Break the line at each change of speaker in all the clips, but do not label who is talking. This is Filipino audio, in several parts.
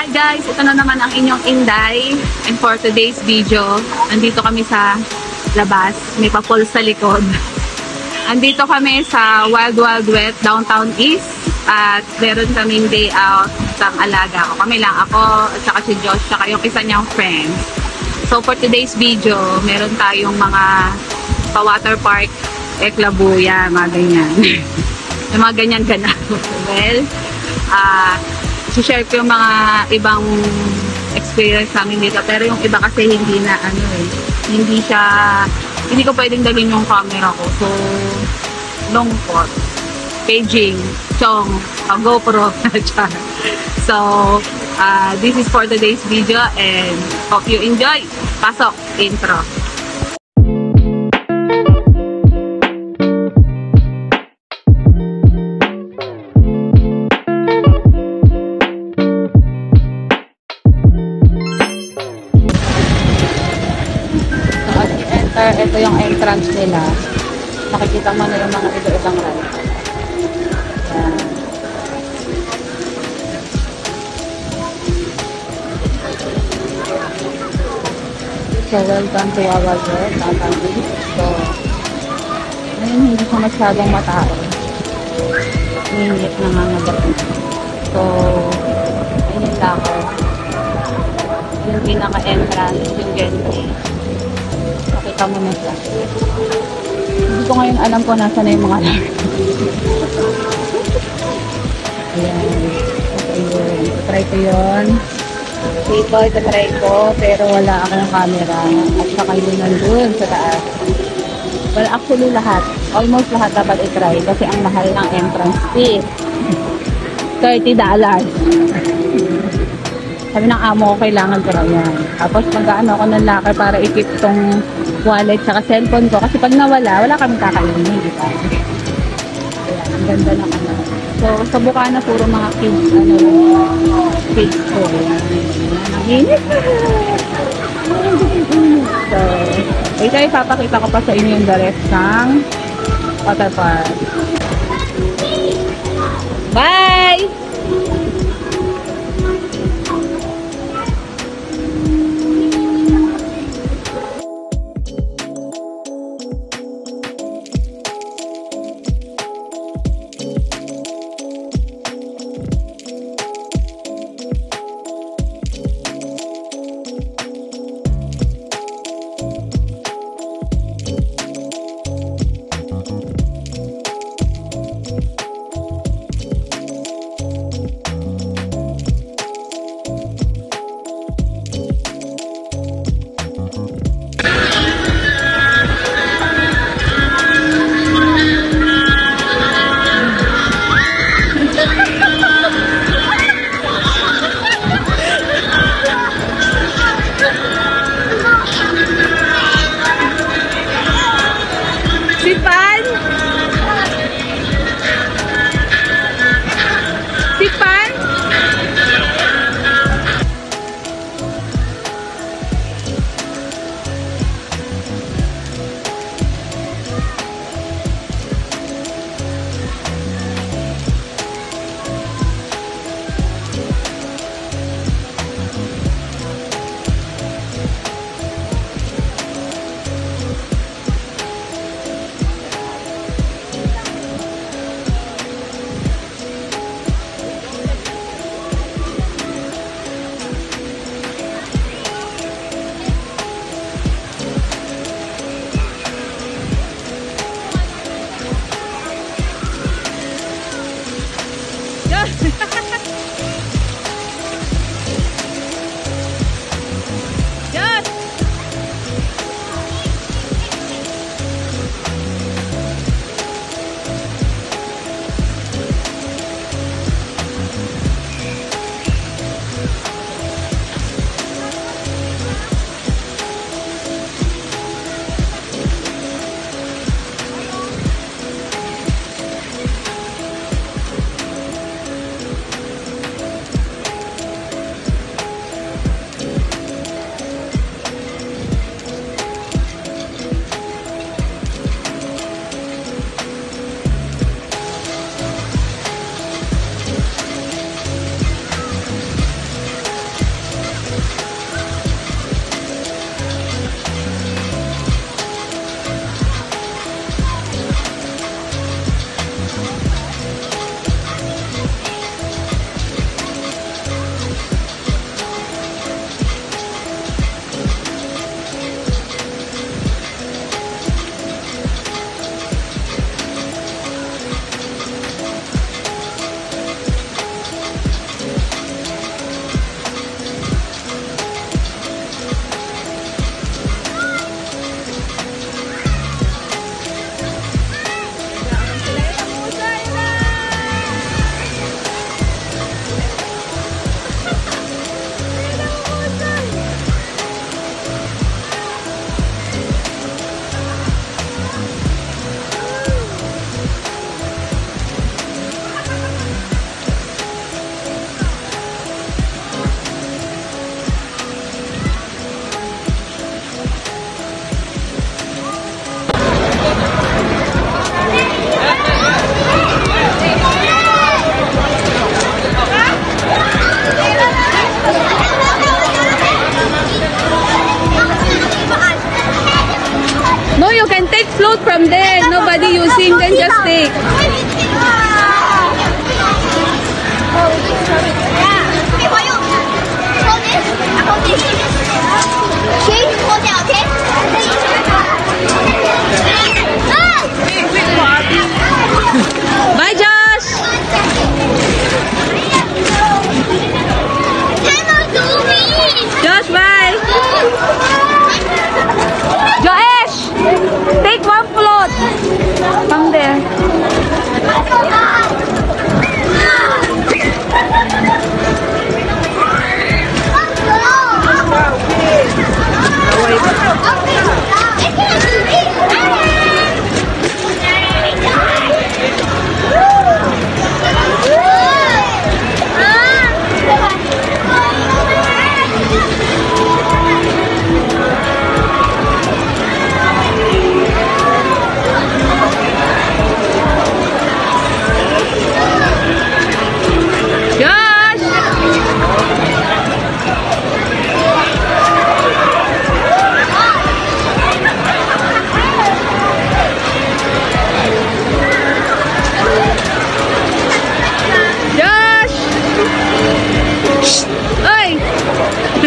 Guys, ito na naman ang inyong Inday, and for today's video, nandito kami sa labas, may pa-pool sa likod. Andito kami sa Wild Wild Wet, Downtown East, at meron kaming day out sa alaga ko. Kami lang, ako at saka si Josh, saka yung isa niyang friends. So for today's video, meron tayong mga pa-water park, eklabuya, mga ganyan. Yung mga ganyan ganap. Well, share ko yung mga ibang experience namin dito, pero yung iba kasi hindi na hindi ko pwedeng dalhin yung camera ko, so longpot, paging, chong, GoPro. So this is for today's video and hope you enjoy. Pasok intro. Ito yung entrance nila. Nakikita mo na yung mga iba-ibang ride. Ayan. So, welcome to our world. So, ngayon hindi siya masyadong matao. Minit na nga nagabi. So, ayun lang ako. Yung pinaka-entrance, yung gantry. Nakita mo na siya. Hindi ko ngayon alam ko nasa na yung mga alarm. Ayan. Ayan. Try ko yun. Ito, try ko. Pero wala akong camera. At saka yun nandun sa taas. Well, actually lahat. Almost lahat dapat i-try. Kasi ang mahal ng entrance fee. $30. Sabi ng amo ko, kailangan ko raw yan. Tapos mag-ano ako ng locker para i-keep tong wallet saka cellphone ko. Kasi pag nawala, wala kaming kakainin, di ba? Ayan, ang ganda ng ano. So, sa Bukana, puro mga kids, kids ko. Ang init. So, ito ipapakita ko pa sa inyo yung the rest ng water park. Bye!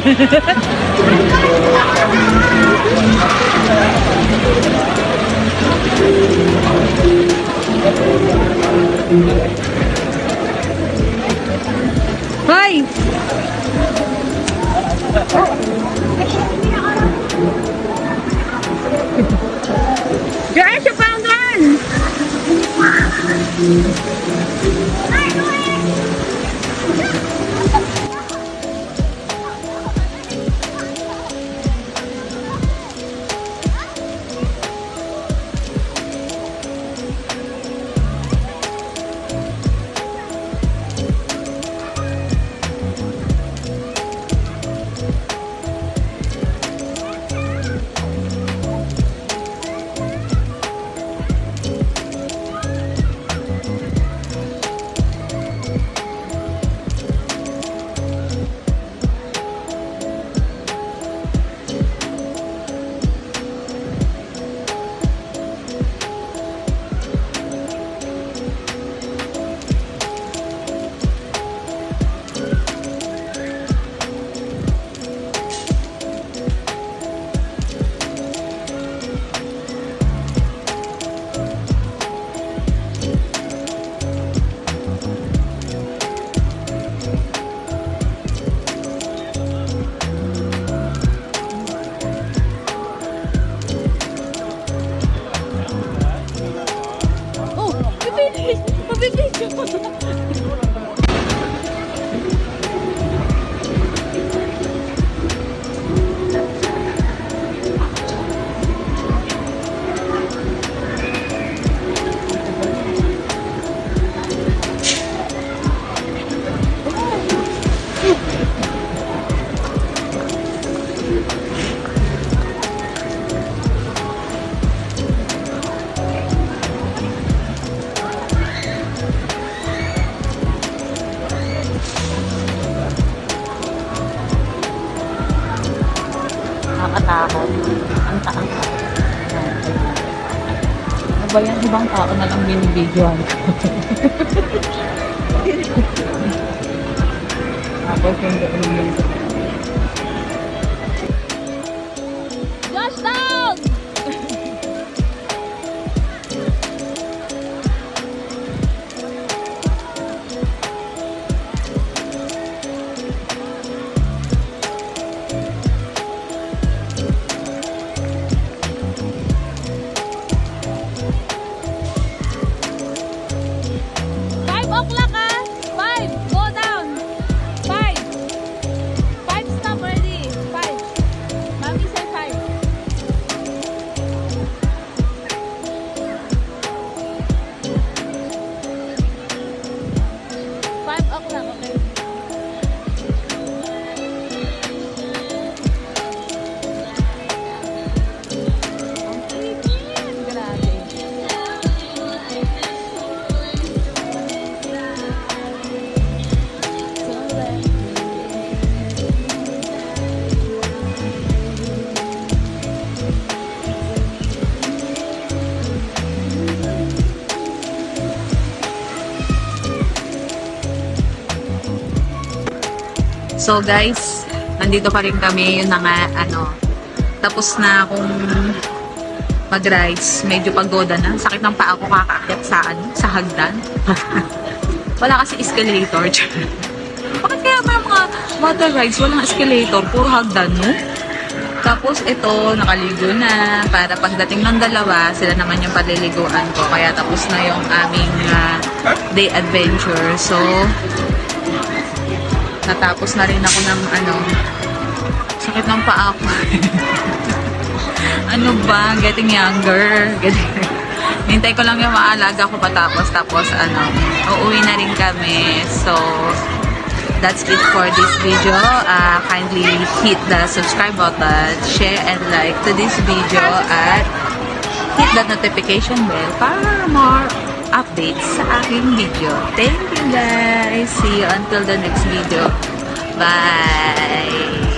Hoy! Guys, you found one! Nakakatakot. Ang taang. Ano ba yan? Ibang tao na lang binibidyoan ko. Tapos yung doon. Josh down! So guys, nandito pa rin kami, yun na nga, tapos na akong mag-rides, medyo pagoda na, sakit ng paa ko kakaakyat sa hagdan. Wala kasi escalator. Bakit kaya mga water rides, walang escalator, puro hagdan, no? Tapos ito, nakaligo na, para pagdating ng dalawa, sila naman yung paliliguan ko, kaya tapos na yung aming day adventure. So, natapos na rin ako ng sakit ng paa ko. Ano ba? Getting younger. Hintay ko lang yung maalaga ko patapos. Tapos uuwi na rin kami. So, that's it for this video. Kindly hit the subscribe button, share and like to this video, at hit the notification bell para more updates sa aking video. Thank you guys. See you until the next video. Bye.